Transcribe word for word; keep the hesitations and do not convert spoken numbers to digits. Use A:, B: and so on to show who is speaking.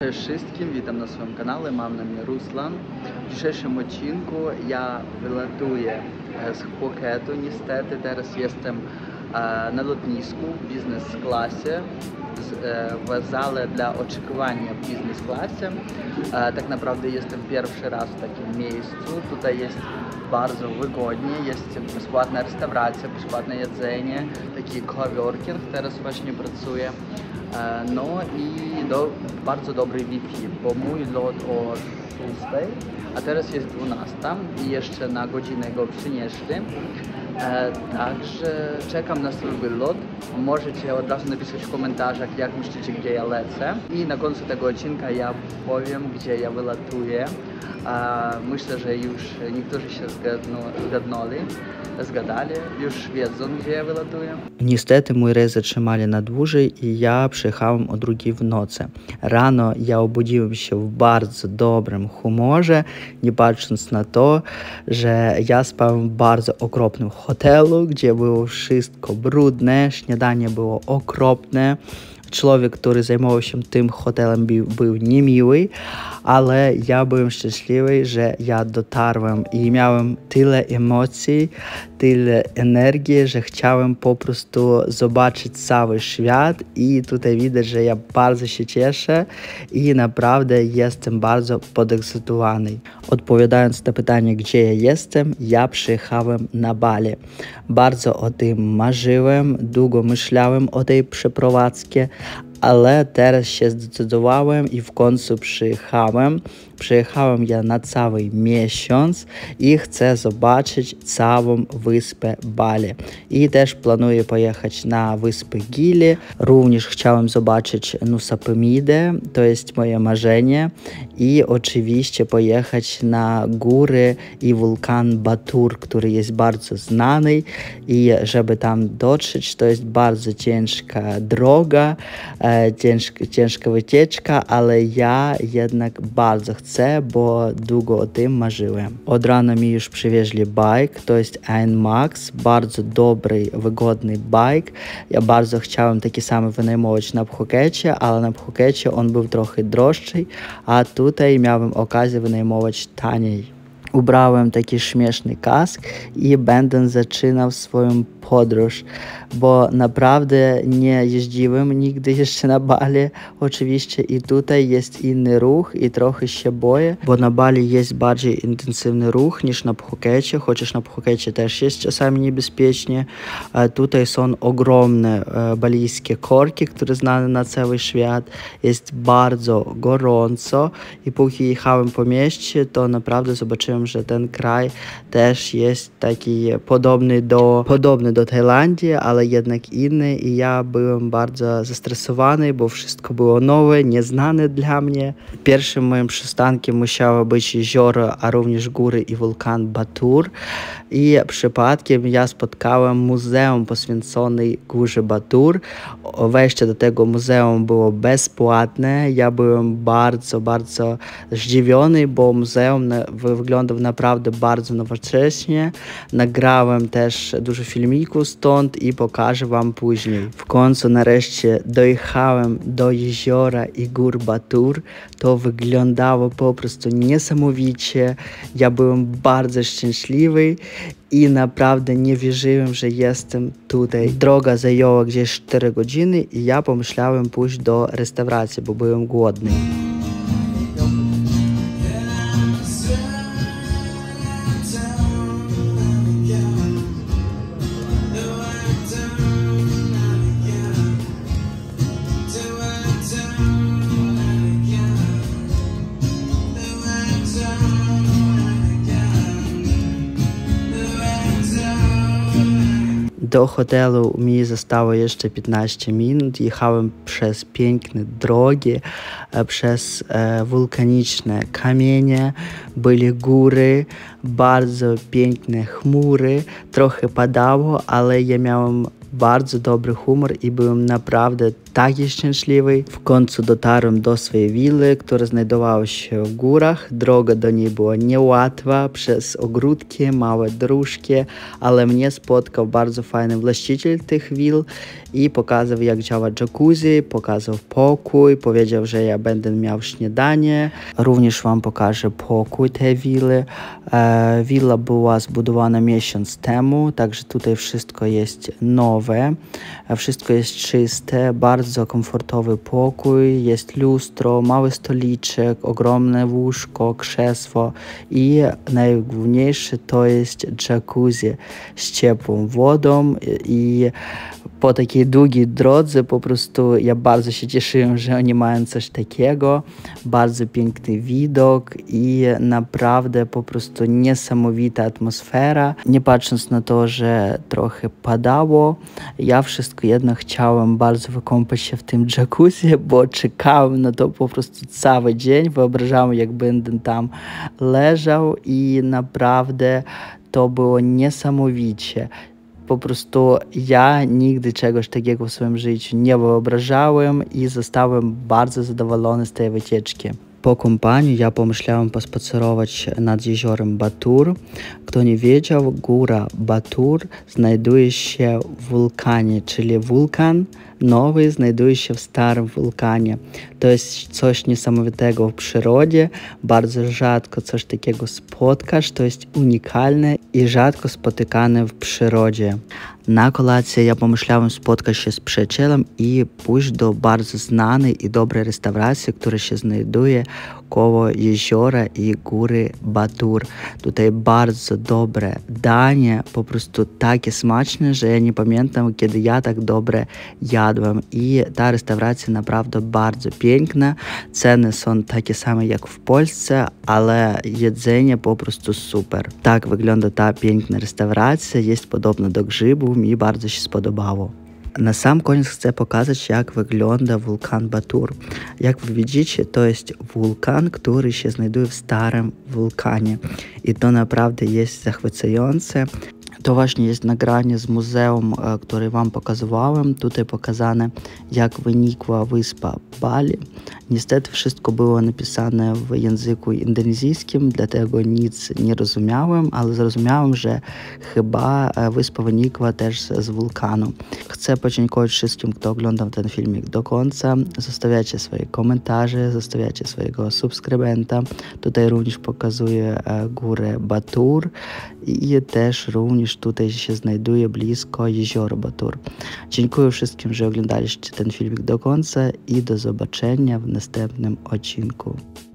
A: Cześć wszystkim, witam na swoim kanale, mam na imię Ruslan. W dzisiejszym odcinku ja wylatuję z Phuketu, niestety teraz jestem na lotnisku w biznes-klasie, w zale dla oczekiwania w biznes-klasie. Tak naprawdę jestem pierwszy raz w takim miejscu, tutaj jest bardzo wygodnie, jest bezpłatna restauracja, bezpłatne jedzenie, taki coworking, teraz właśnie pracuję. No i do, bardzo dobry Wi-Fi, bo mój lot o szóstej, a teraz jest dwunasta i jeszcze na godzinę go przynieśli. E, także czekam na swój wylot. Możecie od razu napisać w komentarzach, jak myślicie, gdzie ja lecę. I na końcu tego odcinka ja powiem, gdzie ja wylatuję. E, myślę, że już niektórzy się zgadnęli, zgadali, już wiedzą, gdzie ja wylatuję.
B: Niestety mój rejs zatrzymali na dłużej i ja przyjechałem o drugiej w nocy. Rano ja obudziłem się w bardzo dobrym humorze, nie patrząc na to, że ja spałem w bardzo okropnym hotelu, gdzie było wszystko brudne, śniadanie było okropne. Człowiek, który zajmował się tym hotelem, był, był niemiły, ale ja byłem szczęśliwy, że ja dotarłem i miałem tyle emocji, tyle energii, że chciałem po prostu zobaczyć cały świat i tutaj widać, że ja bardzo się cieszę i naprawdę jestem bardzo podekscytowany. Odpowiadając na pytanie, gdzie ja jestem, ja przyjechałem na Bali. Bardzo o tym marzyłem, długo myślałem o tej przeprowadzce, ale teraz się zdecydowałem i w końcu przyjechałem. Przyjechałem ja na cały miesiąc i chcę zobaczyć całą wyspę Bali. I też planuję pojechać na wyspę Gili. Również chciałem zobaczyć Nusa Penidę, to jest moje marzenie. I oczywiście pojechać na góry i wulkan Batur, który jest bardzo znany. I żeby tam dotrzeć, to jest bardzo ciężka droga, e, ciężka, ciężka wycieczka, ale ja jednak bardzo chcę. Chcę, bo długo o tym marzyłem. Od rana mi już przywieźli bike, to jest Ain Max, bardzo dobry, wygodny bike. Ja bardzo chciałem taki sam wynajmować na Phukecie, ale na Phukecie on był trochę droższy, a tutaj miałem okazję wynajmować taniej. Ubrałem taki śmieszny kask i będę zaczynał swoją podróż, bo naprawdę nie jeździłem nigdy jeszcze na Bali, oczywiście i tutaj jest inny ruch i trochę się boję, bo na Bali jest bardziej intensywny ruch niż na Phukecie, chociaż na Phukecie też jest czasami niebezpiecznie. A tutaj są ogromne e, balijskie korki, które znane na cały świat, jest bardzo gorąco i póki jechałem po mieście, to naprawdę zobaczyłem, że ten kraj też jest taki podobny do, podobny do Tajlandii, ale jednak inny i ja byłem bardzo zestresowany, bo wszystko było nowe, nieznane dla mnie. Pierwszym moim przystankiem musiało być jezioro, a również góry i wulkan Batur. I przypadkiem ja spotkałem muzeum poświęcone górze Batur. Wejście do tego muzeum było bezpłatne. Ja byłem bardzo, bardzo zdziwiony, bo muzeum wyglądał naprawdę bardzo nowocześnie. Nagrałem też dużo filmików stąd i pokażę wam później. W końcu nareszcie dojechałem do jeziora i gór Batur. To wyglądało po prostu niesamowicie. Ja byłem bardzo szczęśliwy i naprawdę nie wierzyłem, że jestem tutaj. Droga zajęła gdzieś cztery godziny i ja pomyślałem pójść do restauracji, bo byłem głodny. Do hotelu mi zostało jeszcze piętnaście minut. Jechałem przez piękne drogi, przez e, wulkaniczne kamienie, były góry, bardzo piękne chmury, trochę padało, ale ja miałem bardzo dobry humor i byłem naprawdę taki szczęśliwy. W końcu dotarłem do swojej willi, która znajdowała się w górach. Droga do niej była niełatwa przez ogródki, małe dróżki, ale mnie spotkał bardzo fajny właściciel tych will i pokazał, jak działa jacuzzi, pokazał pokój, powiedział, że ja będę miał śniadanie. Również wam pokażę pokój tej willi. E, willa była zbudowana miesiąc temu, także tutaj wszystko jest nowe, wszystko jest czyste, bardzo komfortowy pokój, jest lustro, mały stoliczek, ogromne łóżko, krzesło i najgłówniejsze to jest jacuzzi z ciepłą wodą i po takiej długiej drodze po prostu ja bardzo się cieszyłem, że oni mają coś takiego, bardzo piękny widok i naprawdę po prostu niesamowita atmosfera. Nie patrząc na to, że trochę padało, ja wszystko jedno chciałem bardzo wykąpać się w tym jacuzzi, bo czekałem na to po prostu cały dzień, wyobrażałem, jak będę tam leżał i naprawdę to było niesamowicie. Po prostu ja nigdy czegoś takiego w swoim życiu nie wyobrażałem i zostałem bardzo zadowolony z tej wycieczki. Po kąpaniu ja pomyślałem pospacerować nad jeziorem Batur. Kto nie wiedział, góra Batur znajduje się w wulkanie, czyli wulkan nowy znajduje się w starym wulkanie. To jest coś niesamowitego w przyrodzie, bardzo rzadko coś takiego spotkasz, to jest unikalne i rzadko spotykane w przyrodzie. Na kolację ja pomyślałem spotkać się z przyjacielem i pójść do bardzo znanej i dobrej restauracji, która się znajduje koło jeziora i góry Batur. Tutaj bardzo dobre danie, po prostu takie smaczne, że ja nie pamiętam, kiedy ja tak dobre jadłem. I ta restauracja naprawdę bardzo piękna. Ceny są takie same jak w Polsce, ale jedzenie po prostu super. Tak wygląda ta piękna restauracja, jest podobna do grzybów, mi bardzo się spodobało. Na sam koniec chcę pokazać, jak wygląda wulkan Batur. Jak wy widzicie, to jest wulkan, który się znajduje w starym wulkanie. I to naprawdę jest zachwycające. To właśnie jest nagranie z muzeum, które wam pokazywałem. Tutaj pokazane, jak wynikła wyspa Bali. Niestety wszystko było napisane w języku indonezyjskim, dlatego nic nie rozumiałem, ale zrozumiałem, że chyba wyspa wynikła też z wulkanu. Chcę podziękować wszystkim, kto oglądał ten filmik do końca. Zostawiacie swoje komentarze, zostawiacie swojego subskrybenta. Tutaj również pokazuję górę Batur i też również tutaj się znajduje blisko jezioro Batur. Dziękuję wszystkim, że oglądaliście ten filmik do końca i do zobaczenia w następnym odcinku.